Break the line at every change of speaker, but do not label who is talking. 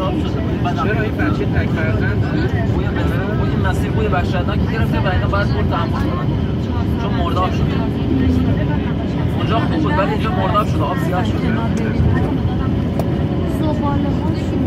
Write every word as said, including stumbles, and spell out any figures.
مرداب شده بود.
چرا این بچه تک فرزند
بوی این مسیر بوی وحشتناکی گرفته و اینا باید برد تحمل کنن چون مرداب شده. اونجا خوب بود ولی اینجا مرداب شده، آب سیاه شده.